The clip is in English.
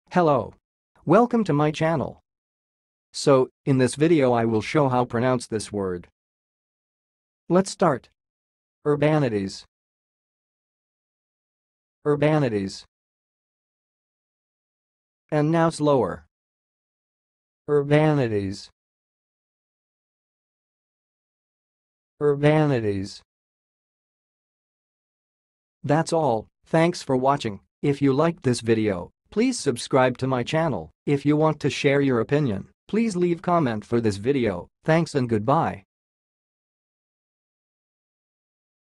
Hello. Welcome to my channel. So, in this video I will show how to pronounce this word. Let's start. Urbanities. Urbanities. And now slower. Urbanities. Urbanities. That's all. Thanks for watching. If you liked this video, please subscribe to my channel. If you want to share your opinion, please leave comment for this video. Thanks and goodbye.